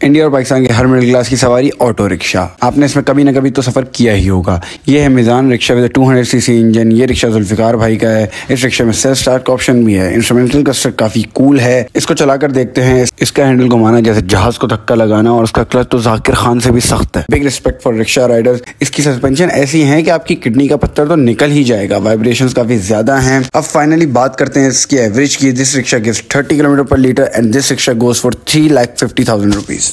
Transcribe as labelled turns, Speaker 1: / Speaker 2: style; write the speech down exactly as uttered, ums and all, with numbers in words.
Speaker 1: India और पाकिस्तान के हर middle class की सवारी ऑटो रिक्शा। आपने इसमें कभी ना कभी तो सफ़र किया ही होगा। ये है Mizan rickshaw with two hundred C C engine. ये रिक्शा जुल्फिकार भाई का है। इस रिक्शा में सेल्फ स्टार्ट का ऑप्शन भी है। इंस्ट्रूमेंटल क्लस्टर काफ़ी कूल है। इसको चलाकर देखते हैं। इसका हैंडल घुमाना जैसे जहाज को धक्का लगाना, और उसका क्लच तो जाकिर खान से भी सख्त है। Big respect for rickshaw riders. इसकी सस्पेंशन ऐसी है कि आपकी किडनी का पत्थर तो निकल ही जाएगा। वाइब्रेशंस काफ़ी ज़्यादा हैं। अब फाइनली बात करते हैं इसकी एवरेज की। This rickshaw gives thirty kilometre per litre and this rickshaw goes for three lakh fifty thousand rupees.